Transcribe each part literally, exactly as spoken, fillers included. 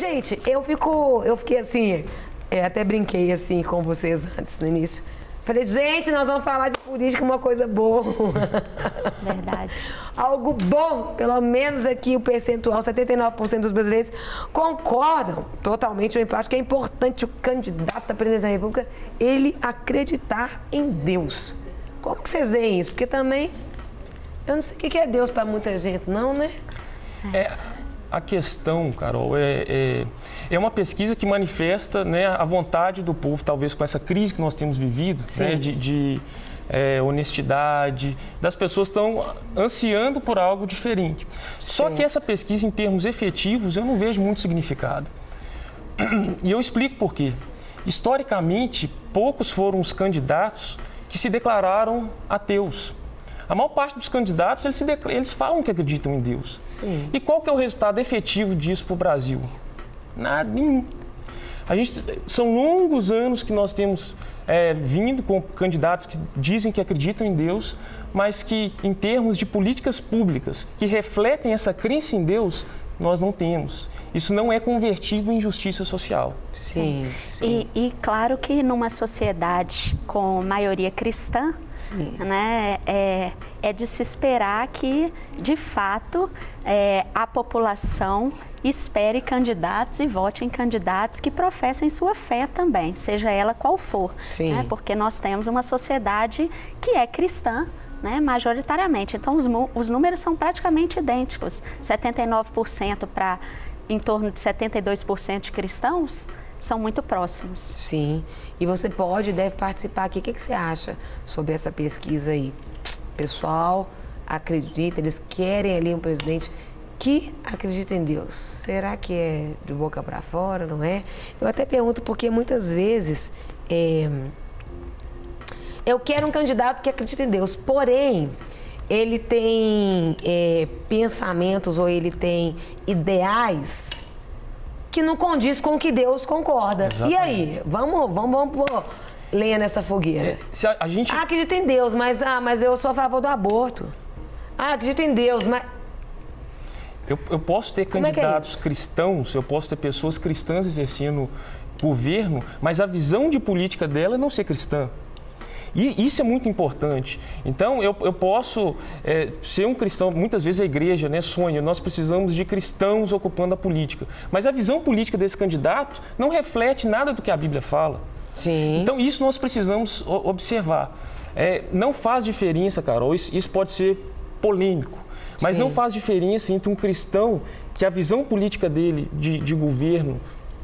Gente, eu fico, eu fiquei assim, é, até brinquei assim com vocês antes, no início. Falei, gente, nós vamos falar de política, uma coisa boa. Verdade. Algo bom, pelo menos aqui o percentual, setenta e nove por cento dos brasileiros concordam totalmente. Eu acho que é importante o candidato à presidência da República, ele acreditar em Deus. Como que vocês veem isso? Porque também, eu não sei o que é Deus para muita gente, não, né? É, a questão, Carol, é, é, é uma pesquisa que manifesta, né, a vontade do povo, talvez com essa crise que nós temos vivido, né, de, de é, honestidade, das pessoas estão ansiando por algo diferente. Só que essa pesquisa, em termos efetivos, eu não vejo muito significado. E eu explico por quê. Historicamente, poucos foram os candidatos que se declararam ateus. A maior parte dos candidatos, eles, se declaram, eles falam que acreditam em Deus. Sim. E qual que é o resultado efetivo disso para o Brasil? Nada, nenhum. A gente, são longos anos que nós temos é, vindo com candidatos que dizem que acreditam em Deus, mas que, em termos de políticas públicas que refletem essa crença em Deus, nós não temos. Isso não é convertido em justiça social. Sim, sim. E, e claro que numa sociedade com maioria cristã, Sim. né, é, é de se esperar que, de fato, é, a população espere candidatos e vote em candidatos que professem sua fé também, seja ela qual for. Sim. Né, porque nós temos uma sociedade que é cristã, né, majoritariamente. Então, os, os números são praticamente idênticos. setenta e nove por cento para em torno de setenta e dois por cento de cristãos, são muito próximos. Sim. E você pode, deve participar aqui. O que, que você acha sobre essa pesquisa aí? O pessoal acredita, eles querem ali um presidente que acredita em Deus. Será que é de boca para fora, não é? Eu até pergunto porque muitas vezes... É, eu quero um candidato que acredita em Deus, porém, ele tem é, pensamentos ou ele tem ideais que não condiz com o que Deus concorda. Exatamente. E aí? Vamos, vamos, vamos pôr lenha nessa fogueira. É, se a, a gente... Ah, acredito em Deus, mas, ah, mas eu sou a favor do aborto. Ah, acredito em Deus, mas... Eu, eu posso ter Como candidatos é que é cristãos, eu posso ter pessoas cristãs exercendo governo, mas a visão de política dela é não ser cristã. E isso é muito importante. Então, eu, eu posso é, ser um cristão, muitas vezes a igreja, né, sonha, nós precisamos de cristãos ocupando a política. Mas a visão política desse candidato não reflete nada do que a Bíblia fala. Sim. Então, isso nós precisamos observar. É, não faz diferença, Carol, isso, isso pode ser polêmico, mas Sim. não faz diferença entre um cristão que a visão política dele de, de governo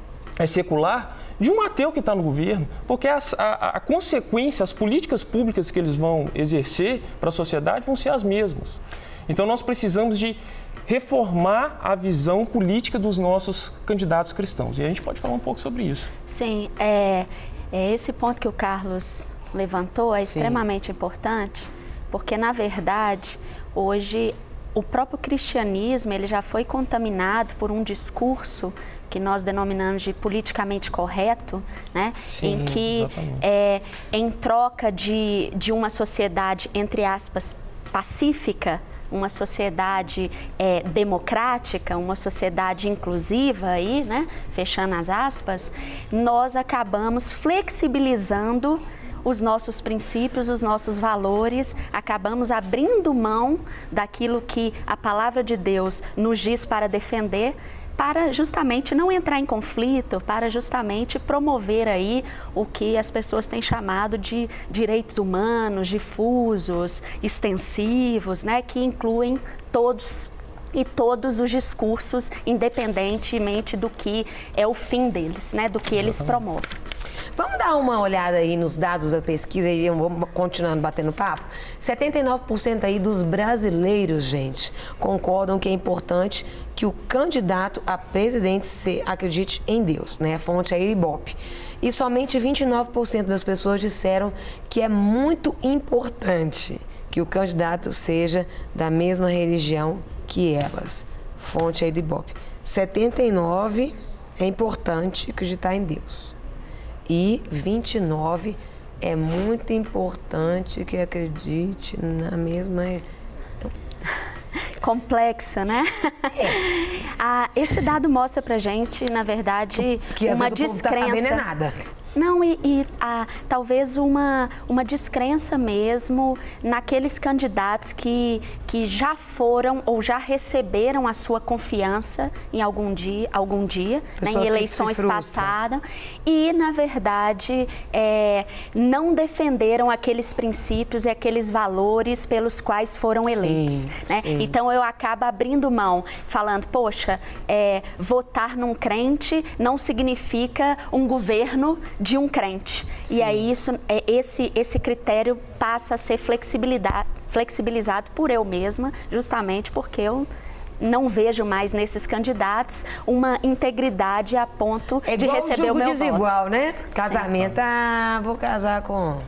é secular, de um ateu que está no governo, porque as, a, a consequência, as políticas públicas que eles vão exercer para a sociedade vão ser as mesmas. Então, nós precisamos de reformar a visão política dos nossos candidatos cristãos. E a gente pode falar um pouco sobre isso. Sim, é, é esse ponto que o Carlos levantou é Sim. extremamente importante, porque, na verdade, hoje o próprio cristianismo ele já foi contaminado por um discurso que nós denominamos de politicamente correto, né? Sim, em que, é, em troca de, de uma sociedade, entre aspas, pacífica, uma sociedade é, democrática, uma sociedade inclusiva, aí, né? Fechando as aspas, nós acabamos flexibilizando os nossos princípios, os nossos valores, acabamos abrindo mão daquilo que a palavra de Deus nos diz para defender, para justamente não entrar em conflito, para justamente promover aí o que as pessoas têm chamado de direitos humanos, difusos, extensivos, né, que incluem todos e todos os discursos, independentemente do que é o fim deles, né, do que eles promovem. Vamos dar uma olhada aí nos dados da pesquisa e vamos continuando batendo papo? setenta e nove por cento aí dos brasileiros, gente, concordam que é importante que o candidato a presidente se acredite em Deus, né? A fonte é Ibope. E somente vinte e nove por cento das pessoas disseram que é muito importante que o candidato seja da mesma religião que elas. Fonte é Ibope. setenta e nove por cento é importante acreditar em Deus. E vinte e nove por cento é muito importante que acredite na mesma... complexo, né? É. Ah, esse dado mostra pra gente, na verdade, que uma às vezes descrença. O povo tá sabendo é nada. Não, e, e ah, talvez uma, uma descrença mesmo naqueles candidatos que, que já foram ou já receberam a sua confiança em algum dia, algum dia né, em eleições passadas e, na verdade, é, não defenderam aqueles princípios e aqueles valores pelos quais foram eleitos. Sim, né? Sim. Então, eu acabo abrindo mão, falando, poxa, é, votar num crente não significa um governo de um crente. Sim. E aí isso, é, esse, esse critério passa a ser flexibilizado por eu mesma, justamente porque eu não vejo mais nesses candidatos uma integridade a ponto é de receber o meu desigual, voto. Né? Casamento, Sim. ah, vou casar com...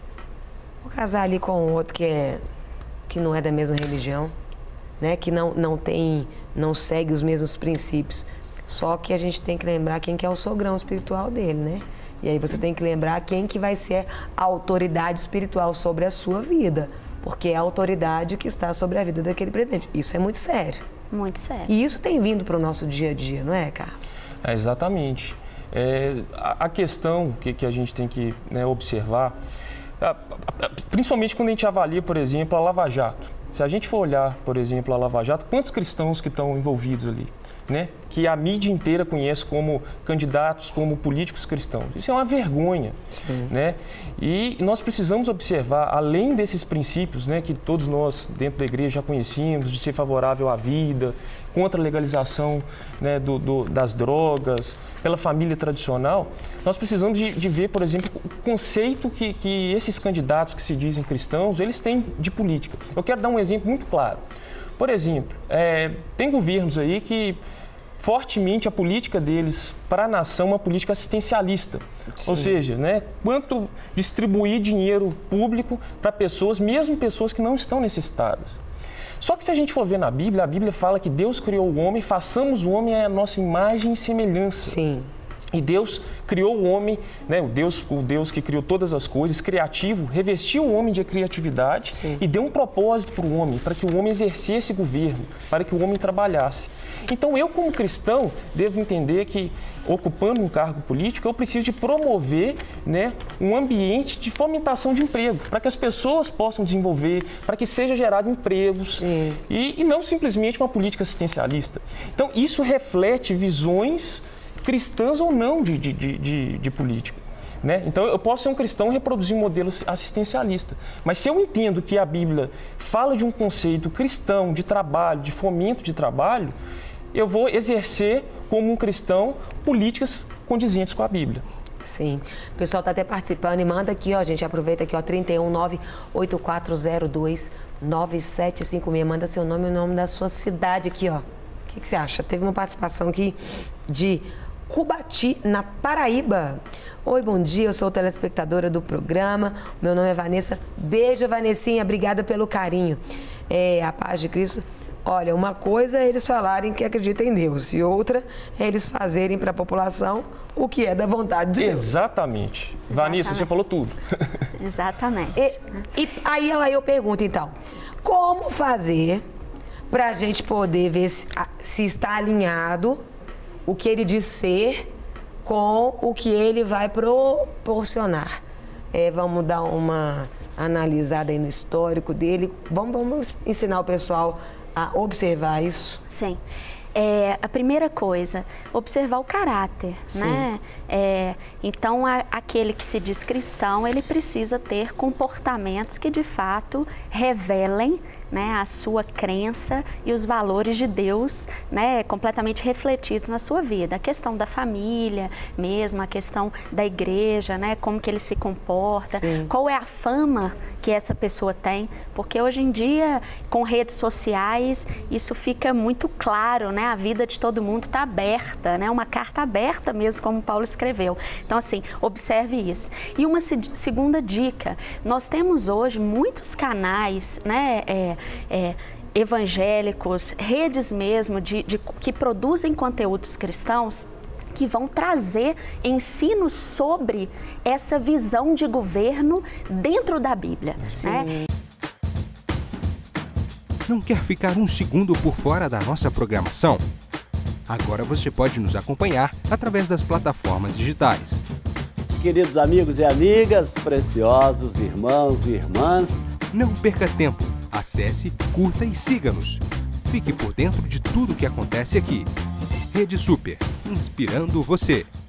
Vou casar ali com outro que, é, que não é da mesma religião, né? Que não, não tem, não segue os mesmos princípios. Só que a gente tem que lembrar quem que é o sogrão espiritual dele, né? E aí você tem que lembrar quem que vai ser a autoridade espiritual sobre a sua vida. Porque é a autoridade que está sobre a vida daquele presidente. Isso é muito sério. Muito sério. E isso tem vindo para o nosso dia a dia, não é, Carlos? É, exatamente. É, a, a questão que, que a gente tem que né, observar, a, a, principalmente quando a gente avalia, por exemplo, a Lava Jato. Se a gente for olhar, por exemplo, a Lava Jato, quantos cristãos que estão envolvidos ali? Né, que a mídia inteira conhece como candidatos, como políticos cristãos. Isso é uma vergonha. Né? E nós precisamos observar, além desses princípios né, que todos nós dentro da igreja já conhecíamos, de ser favorável à vida, contra a legalização né, do, do, das drogas, pela família tradicional, nós precisamos de, de ver, por exemplo, o conceito que, que esses candidatos que se dizem cristãos, eles têm de política. Eu quero dar um exemplo muito claro. Por exemplo, é, tem governos aí que fortemente a política deles para a nação é uma política assistencialista. Sim. Ou seja, né, quanto distribuir dinheiro público para pessoas, mesmo pessoas que não estão necessitadas. Só que se a gente for ver na Bíblia, a Bíblia fala que Deus criou o homem, façamos o homem à nossa imagem e semelhança. Sim. E Deus criou o homem, né, o, Deus, o Deus que criou todas as coisas, criativo, revestiu o homem de criatividade. Sim. E deu um propósito para o homem, para que o homem exercesse governo, para que o homem trabalhasse. Então, eu como cristão, devo entender que, ocupando um cargo político, eu preciso de promover né, um ambiente de fomentação de emprego, para que as pessoas possam desenvolver, para que seja gerado empregos e, e não simplesmente uma política assistencialista. Então, isso reflete visões cristãs ou não de, de, de, de política. Né? Então, eu posso ser um cristão e reproduzir um modelo assistencialista. Mas se eu entendo que a Bíblia fala de um conceito cristão de trabalho, de fomento de trabalho, eu vou exercer como um cristão políticas condizentes com a Bíblia. Sim. O pessoal está até participando e manda aqui, ó, gente, aproveita aqui, ó, trinta e um, nove oito quatro zero dois, nove sete cinco seis. Manda seu nome e o nome da sua cidade aqui, ó. O que, que você acha? Teve uma participação aqui de Cubati, na Paraíba. Oi, bom dia, eu sou telespectadora do programa, meu nome é Vanessa. Beijo, Vanessinha, obrigada pelo carinho. É, a paz de Cristo. Olha, uma coisa é eles falarem que acreditam em Deus e outra é eles fazerem para a população o que é da vontade de Deus. Exatamente. Exatamente. Vanessa, você falou tudo. Exatamente. E, e aí, aí eu pergunto, então, como fazer para a gente poder ver se, se está alinhado o que ele diz ser com o que ele vai proporcionar? É, vamos dar uma analisada aí no histórico dele. Vamos, vamos ensinar o pessoal a observar isso? Sim. É, a primeira coisa, observar o caráter, Sim. né? É, então, a, aquele que se diz cristão, ele precisa ter comportamentos que, de fato, revelem né, a sua crença e os valores de Deus né, completamente refletidos na sua vida. A questão da família mesmo, a questão da igreja, né, como que ele se comporta, Sim. qual é a fama que essa pessoa tem, porque hoje em dia, com redes sociais, isso fica muito claro, né? A vida de todo mundo está aberta, né? Uma carta aberta mesmo, como Paulo escreveu. Então, assim, observe isso. E uma segunda dica, nós temos hoje muitos canais, né? É, é, evangélicos, redes mesmo, de, de, que produzem conteúdos cristãos, que vão trazer ensinos sobre essa visão de governo dentro da Bíblia. Né? Não quer ficar um segundo por fora da nossa programação? Agora você pode nos acompanhar através das plataformas digitais. Queridos amigos e amigas, preciosos irmãos e irmãs, não perca tempo. Acesse, curta e siga-nos. Fique por dentro de tudo o que acontece aqui. Rede Super, inspirando você.